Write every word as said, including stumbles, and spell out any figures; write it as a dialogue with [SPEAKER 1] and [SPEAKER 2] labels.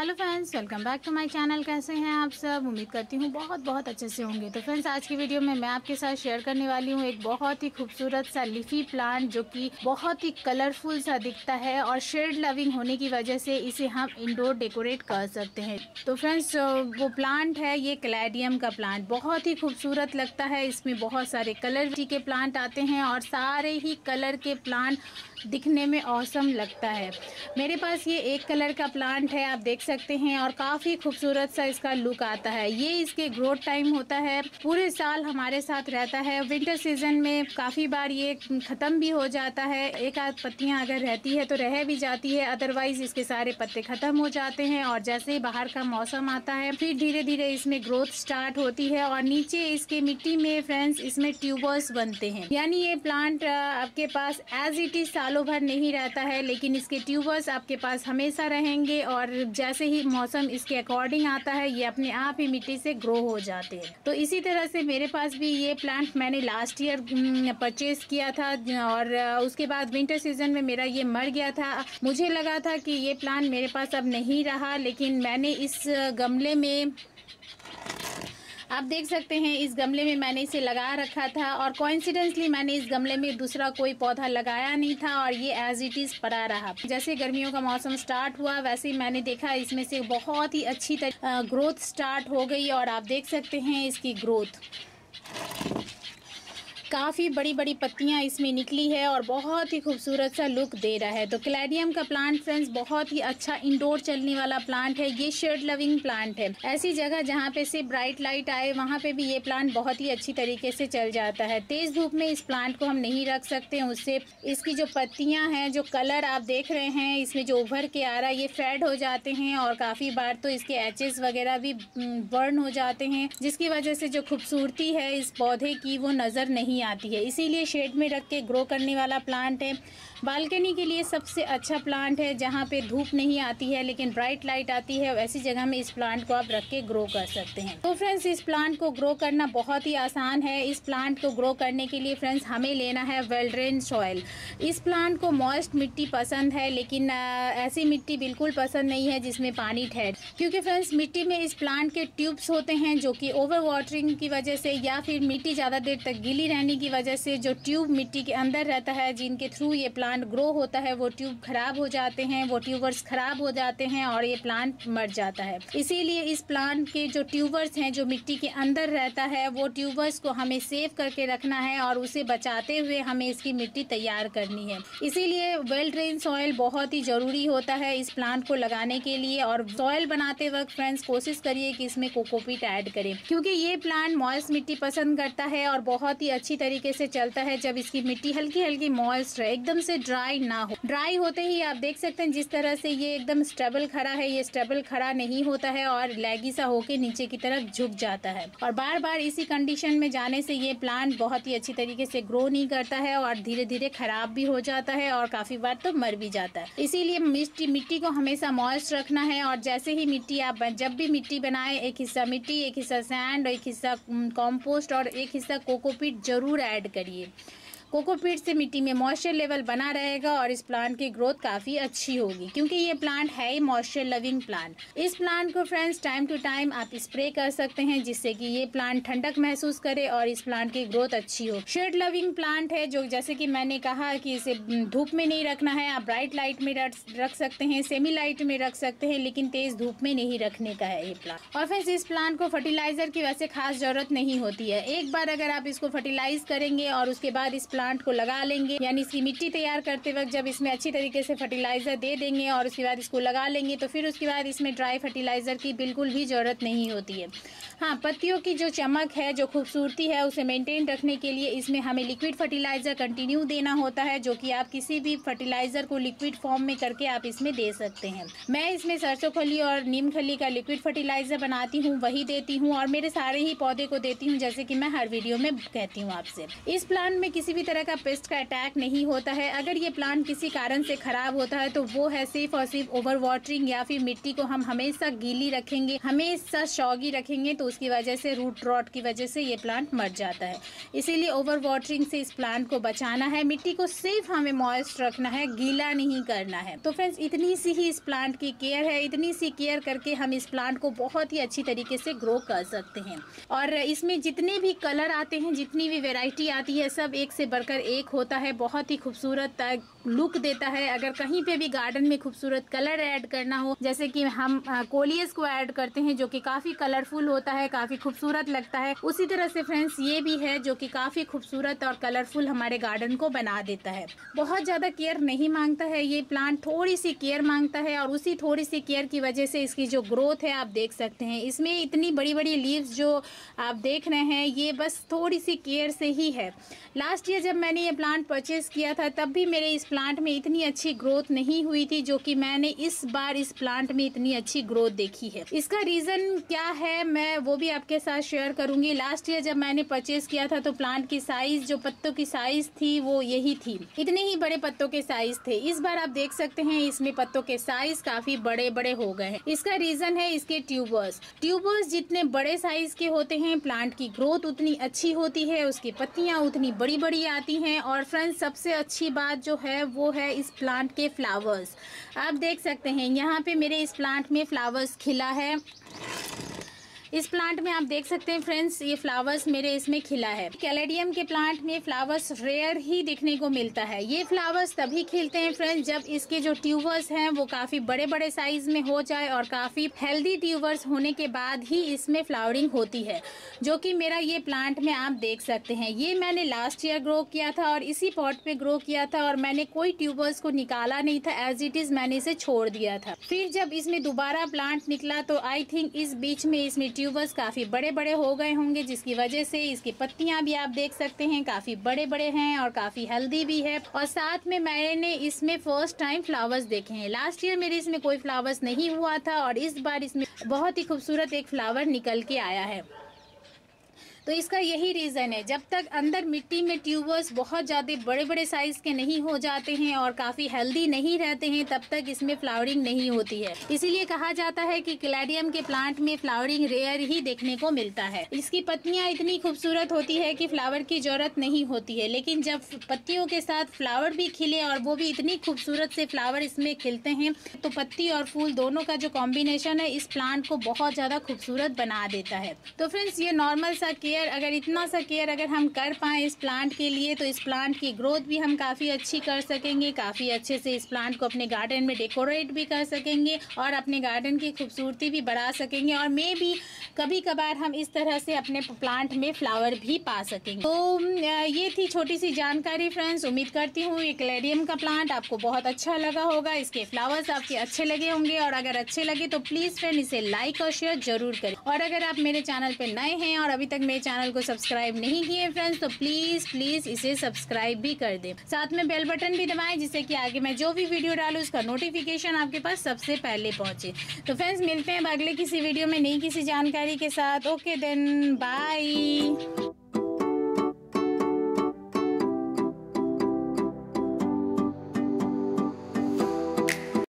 [SPEAKER 1] Hello friends, welcome back to my channel. कैसे हैं आप सब? उम्मीद करती हूँ बहुत बहुत अच्छे से होंगे। तो फ्रेंड्स, आज की वीडियो में मैं आपके साथ शेयर करने वाली हूँ एक बहुत ही खूबसूरत सा लीफी प्लांट जो कि बहुत ही कलरफुल सा दिखता है और शेड लविंग होने की वजह से इसे हम इंडोर डेकोरेट कर सकते हैं। तो फ्रेंड्स, वो प्लांट है ये कैलेडियम का प्लांट। बहुत ही खूबसूरत लगता है। इसमें बहुत सारे कलर के प्लांट आते हैं और सारे ही कलर के प्लांट दिखने में औसम लगता है। मेरे पास ये एक कलर का प्लांट है, आप देख सकते हैं, और काफ़ी खूबसूरत सा इसका लुक आता है। ये इसके ग्रोथ टाइम होता है, पूरे साल हमारे साथ रहता है। विंटर सीजन में काफ़ी बार ये ख़त्म भी हो जाता है। एक आध पत्तियां अगर रहती है तो रह भी जाती है, अदरवाइज इसके सारे पत्ते ख़त्म हो जाते हैं। और जैसे ही बाहर का मौसम आता है फिर धीरे धीरे इसमें ग्रोथ स्टार्ट होती है और नीचे इसके मिट्टी में फ्रेंड्स इसमें ट्यूबर्स बनते हैं। यानी ये प्लांट आपके पास एज इट इज सालों भर नहीं रहता है, लेकिन इसके ट्यूबर्स आपके पास हमेशा रहेंगे और जैसे ही मौसम इसके अकॉर्डिंग आता है ये अपने आप ही मिट्टी से ग्रो हो जाते हैं। तो इसी तरह से मेरे पास भी ये प्लांट मैंने लास्ट ईयर परचेज किया था और उसके बाद विंटर सीजन में मेरा ये मर गया था। मुझे लगा था कि ये प्लांट मेरे पास अब नहीं रहा, लेकिन मैंने इस गमले में, आप देख सकते हैं, इस गमले में मैंने इसे लगा रखा था और कोइंसिडेंटली मैंने इस गमले में दूसरा कोई पौधा लगाया नहीं था और ये एज इट इज पड़ा रहा। जैसे गर्मियों का मौसम स्टार्ट हुआ वैसे ही मैंने देखा इसमें से बहुत ही अच्छी तरह ग्रोथ स्टार्ट हो गई और आप देख सकते हैं इसकी ग्रोथ, काफ़ी बड़ी बड़ी पत्तियां इसमें निकली है और बहुत ही खूबसूरत सा लुक दे रहा है। तो कैलेडियम का प्लांट फ्रेंड्स बहुत ही अच्छा इंडोर चलने वाला प्लांट है। ये शेड लविंग प्लांट है। ऐसी जगह जहाँ पे से ब्राइट लाइट आए वहाँ पे भी ये प्लांट बहुत ही अच्छी तरीके से चल जाता है। तेज धूप में इस प्लांट को हम नहीं रख सकते, उससे इसकी जो पत्तियां हैं, जो कलर आप देख रहे हैं इसमें जो उभर के आ रहा है, ये फेड हो जाते हैं और काफ़ी बार तो इसके एचेस वगैरह भी बर्न हो जाते हैं, जिसकी वजह से जो खूबसूरती है इस पौधे की वो नज़र नहीं आती है। इसीलिए शेड में रख के ग्रो करने वाला प्लांट है। बालकनी के लिए सबसे अच्छा प्लांट है, जहाँ पे धूप नहीं आती है लेकिन ब्राइट लाइट आती है, वैसी जगह में इस प्लांट को आप रख के ग्रो कर सकते हैं। तो फ्रेंड्स, इस प्लांट को ग्रो करना बहुत ही आसान है। इस प्लांट को ग्रो करने के लिए फ्रेंड्स हमें लेना है वेल ड्रेन सॉइल। इस प्लांट को मॉइस्ट मिट्टी पसंद है, लेकिन ऐसी मिट्टी बिल्कुल पसंद नहीं है जिसमें पानी ठहरे, क्योंकि फ्रेंड्स मिट्टी में इस प्लांट के ट्यूब्स होते हैं जो कि ओवर वाटरिंग की वजह से या फिर मिट्टी ज़्यादा देर तक गीली रहने की वजह से जो ट्यूब मिट्टी के अंदर रहता है जिनके थ्रू ये प्लांट ग्रो होता है वो ट्यूब खराब हो जाते हैं, वो ट्यूबर्स खराब हो जाते हैं और ये प्लांट मर जाता है। इसीलिए इस प्लांट के जो ट्यूबर्स हैं, जो मिट्टी के अंदर रहता है, वो ट्यूबर्स को हमें सेव करके रखना है और उसे बचाते हुए हमें इसकी मिट्टी तैयार करनी है। इसीलिए वेल ड्रेन सॉइल बहुत ही जरूरी होता है इस प्लांट को लगाने के लिए। और सॉइल बनाते वक्त फ्रेंड्स कोशिश करिए कि इसमें कोकोपीट ऐड करें, क्योंकि ये प्लांट मॉइस्ट मिट्टी पसंद करता है और बहुत ही अच्छी तरीके से चलता है जब इसकी मिट्टी हल्की हल्की मॉइस्ट रहे, एकदम से ड्राई ना हो। ड्राई होते ही आप देख सकते हैं जिस तरह से ये एकदम स्टेबल खड़ा है, ये स्टेबल खड़ा नहीं होता है और लैगी सा होके नीचे की तरफ झुक जाता है। और बार बार इसी कंडीशन में जाने से ये प्लांट बहुत ही अच्छी तरीके से ग्रो नहीं करता है और धीरे धीरे खराब भी हो जाता है और काफी बार तो मर भी जाता है। इसीलिए मिट्टी मिट्टी को हमेशा मॉइस्ट रखना है और जैसे ही मिट्टी आप जब भी मिट्टी बनाए, एक हिस्सा मिट्टी, एक हिस्सा सैंड, एक हिस्सा कॉम्पोस्ट और एक हिस्सा कोकोपीट जरूर ऐड करिए। कोकोपीट से मिट्टी में मॉइस्चर लेवल बना रहेगा और इस प्लांट की ग्रोथ काफ़ी अच्छी होगी, क्योंकि ये प्लांट है ही मॉइस्चर लविंग प्लांट। इस प्लांट को फ्रेंड्स टाइम टू टाइम आप स्प्रे कर सकते हैं जिससे कि ये प्लांट ठंडक महसूस करे और इस प्लांट की ग्रोथ अच्छी हो। शेड लविंग प्लांट है जो, जैसे कि मैंने कहा कि इसे धूप में नहीं रखना है, आप ब्राइट लाइट में रख सकते हैं, सेमी लाइट में रख सकते हैं, लेकिन तेज धूप में नहीं रखने का है ये प्लांट। और फ्रेंड्स, इस प्लांट को फर्टिलाइजर की वैसे खास जरूरत नहीं होती है। एक बार अगर आप इसको फर्टिलाइज करेंगे और उसके बाद इस प्लांट को लगा लेंगे, यानी इसकी मिट्टी तैयार करते वक्त जब इसमें अच्छी तरीके से फर्टिलाइजर दे देंगे और उसके बाद इसको लगा लेंगे, तो फिर उसके बाद इसमें ड्राई फर्टिलाइजर की बिल्कुल भी जरूरत नहीं होती है। हाँ, पत्तियों की जो चमक है, जो खूबसूरती है, उसे मेंटेन रखने के लिए इसमें हमें लिक्विड फर्टिलाइजर कंटिन्यू देना होता है, जो कि आप किसी भी फर्टिलाइजर को लिक्विड फॉर्म में करके आप इसमें दे सकते हैं। मैं इसमें सरसों खली और नीम खली का लिक्विड फर्टिलाइजर बनाती हूँ, वही देती हूँ और मेरे सारे ही पौधे को देती हूँ, जैसे कि मैं हर वीडियो में कहती हूँ आपसे। इस प्लांट में किसी भी तरह का पेस्ट का अटैक नहीं होता है। अगर ये प्लांट किसी कारण से खराब होता है तो वो है सिर्फ और सिर्फ ओवर वाटरिंग, या फिर मिट्टी को हम हमेशा गीली रखेंगे, हमेशा सॉगी रखेंगे, तो उसकी वजह से रूट रॉट की वजह से ये प्लांट मर जाता है। इसीलिए ओवर वाटरिंग से इस प्लांट को बचाना है। मिट्टी को सिर्फ हमें मॉइस्ट रखना है, गीला नहीं करना है। तो फ्रेंड्स, इतनी सी ही इस प्लांट की केयर है। इतनी सी केयर करके हम इस प्लांट को बहुत ही अच्छी तरीके से ग्रो कर सकते हैं। और इसमें जितने भी कलर आते हैं, जितनी भी वेराइटी आती है, सब एक से बढ़कर एक होता है। बहुत ही खूबसूरत लुक देता है। अगर कहीं पे भी गार्डन में खूबसूरत कलर ऐड करना हो, जैसे कि हम कोलियस को ऐड करते हैं जो कि काफी कलरफुल होता है, काफी खूबसूरत लगता है, उसी तरह से फ्रेंड्स ये भी है जो कि काफी खूबसूरत और कलरफुल हमारे गार्डन को बना देता है। बहुत ज्यादा केयर नहीं मांगता है ये प्लांट, थोड़ी सी केयर मांगता है, और उसी थोड़ी सी केयर की वजह से इसकी जो ग्रोथ है आप देख सकते हैं। इसमें इतनी बड़ी बड़ी लीव्स जो आप देख रहे हैं, ये बस थोड़ी सी केयर से ही है। लास्ट ईयर जब मैंने ये प्लांट परचेज किया था तब भी मेरे इस प्लांट में इतनी अच्छी ग्रोथ नहीं हुई थी जो कि मैंने इस बार इस प्लांट में इतनी अच्छी ग्रोथ देखी है। इसका रीजन क्या है मैं वो भी आपके साथ शेयर करूंगी। लास्ट ईयर जब मैंने परचेज किया था तो प्लांट की साइज, जो पत्तों की साइज थी वो यही थी, इतने ही बड़े पत्तों के साइज थे। इस बार आप देख सकते हैं इसमें पत्तों के साइज काफी बड़े बड़े हो गए हैं। इसका रीजन है इसके ट्यूबर्स। ट्यूबर्स जितने बड़े साइज के होते हैं, प्लांट की ग्रोथ उतनी अच्छी होती है, उसकी पत्तियां उतनी बड़ी बड़ी आती हैं। और फ्रेंड्स, सबसे अच्छी बात जो है वो है इस प्लांट के फ्लावर्स। आप देख सकते हैं यहाँ पे मेरे इस प्लांट में फ्लावर्स खिला है। इस प्लांट में आप देख सकते हैं फ्रेंड्स, ये फ्लावर्स मेरे इसमें खिला है। कैलेडियम के प्लांट में फ्लावर्स रेयर ही दिखने को मिलता है। ये फ्लावर्स तभी खिलते हैं फ्रेंड्स जब इसके जो ट्यूबर्स हैं वो काफी बड़े बड़े साइज में हो जाए, और काफी हेल्दी ट्यूबर्स होने के बाद ही इसमें फ्लावरिंग होती है, जो कि मेरा ये प्लांट में आप देख सकते हैं। ये मैंने लास्ट ईयर ग्रो किया था और इसी पॉट पे ग्रो किया था, और मैंने कोई ट्यूबर्स को निकाला नहीं था, एज इट इज मैंने इसे छोड़ दिया था। फिर जब इसमें दोबारा प्लांट निकला तो आई थिंक इस बीच में इसमें ट्यूबर्स काफी बड़े बड़े हो गए होंगे, जिसकी वजह से इसकी पत्तियां भी आप देख सकते हैं काफी बड़े बड़े हैं और काफी हेल्दी भी है। और साथ में मैंने इसमें फर्स्ट टाइम फ्लावर्स देखे हैं। लास्ट ईयर मेरे इसमें कोई फ्लावर्स नहीं हुआ था और इस बार इसमें बहुत ही खूबसूरत एक फ्लावर निकल के आया है। तो इसका यही रीज़न है, जब तक अंदर मिट्टी में ट्यूबर्स बहुत ज़्यादा बड़े बड़े साइज़ के नहीं हो जाते हैं और काफ़ी हेल्दी नहीं रहते हैं, तब तक इसमें फ्लावरिंग नहीं होती है। इसीलिए कहा जाता है कि कैलेडियम के प्लांट में फ्लावरिंग रेयर ही देखने को मिलता है। इसकी पत्तियां इतनी खूबसूरत होती है कि फ्लावर की जरूरत नहीं होती है, लेकिन जब पत्तियों के साथ फ्लावर भी खिले और वो भी इतनी खूबसूरत से फ्लावर इसमें खिलते हैं, तो पत्ती और फूल दोनों का जो कॉम्बिनेशन है इस प्लांट को बहुत ज़्यादा खूबसूरत बना देता है। तो फ्रेंड्स, ये नॉर्मल सा केयर, अगर इतना सा केयर अगर हम कर पाएँ इस प्लांट के लिए, तो इस प्लांट की ग्रोथ भी हम काफ़ी अच्छी कर सकेंगे, काफ़ी अच्छे से इस प्लांट को अपने गार्डन में डेकोरेट भी कर सकेंगे और अपने गार्डन की खूबसूरती भी बढ़ा सकेंगे, और मे भी कभी कभार हम इस तरह से अपने प्लांट में फ्लावर भी पा सकेंगे। तो ये थी छोटी सी जानकारी फ्रेंड्स। उम्मीद करती हूँ ये कैलेडियम का प्लांट आपको बहुत अच्छा लगा होगा, इसके फ्लावर्स आपके अच्छे लगे होंगे, और अगर अच्छे लगे तो प्लीज़ फ्रेंड इसे लाइक और शेयर जरूर करें। और अगर आप मेरे चैनल पर नए हैं और अभी तक मेरे चैनल को सब्सक्राइब नहीं किए फ्रेंड्स, तो प्लीज़ प्लीज़ इसे सब्सक्राइब भी कर दें। साथ में बेल बटन भी दबाएं, जिससे कि आगे मैं जो भी वीडियो डालूँ उसका नोटिफिकेशन आपके पास सबसे पहले पहुंचे। तो फ्रेंड्स, मिलते हैं अगले किसी वीडियो में नई किसी जानकारी के साथ। Okay then, bye.